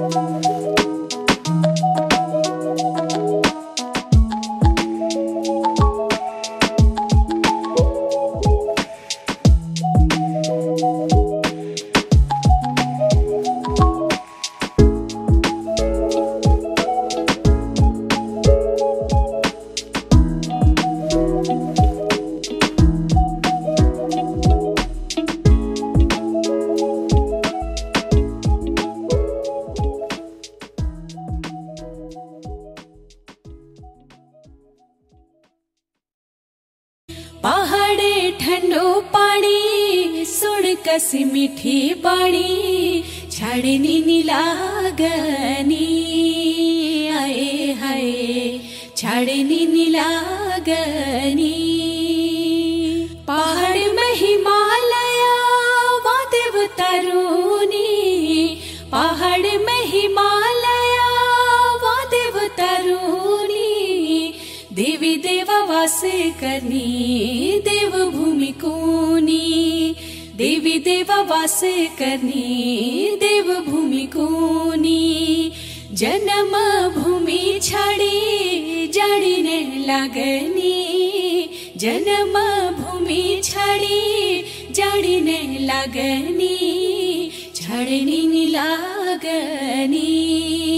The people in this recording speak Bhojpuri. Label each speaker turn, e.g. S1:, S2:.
S1: पहाड़े ठंडो पानी सुन कसी मीठी बाणी छाड़नी नीलागनी आए हाय छाड़नी नीलागनी पहाड़ में हिमालया वादेव तरुणी पहाड़ में हिमालया वादेव तरुणी देवी देवा वास करनी देवभूमि कोनी देवी देवा वास करनी देवभूमि कोनी जन्म भूमि छाड़ी जाड़ीने लागनी जन्म भूमि छाड़ी जाड़ीने लागनी छाड़नी लागनी।